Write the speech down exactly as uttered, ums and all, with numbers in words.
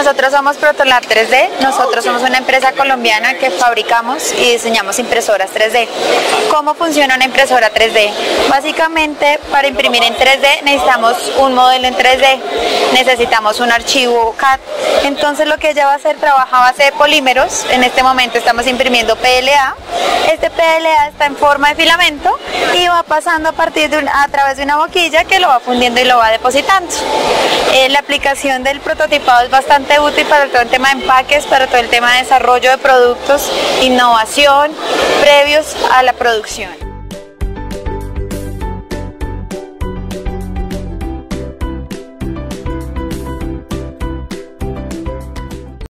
Nosotros somos Protolab tres D, nosotros somos una empresa colombiana que fabricamos y diseñamos impresoras tres D. ¿Cómo funciona una impresora tres D? Básicamente, para imprimir en tres D necesitamos un modelo en tres D, necesitamos un archivo C A D. Entonces lo que ella va a hacer, trabaja a base de polímeros. En este momento estamos imprimiendo P L A. Este P L A está en forma de filamento y va pasando a partir de un, a través de una boquilla que lo va fundiendo y lo va depositando. Eh, la aplicación del prototipado es bastante útil para todo el tema de empaques, para todo el tema de desarrollo de productos, innovación, previos a la producción.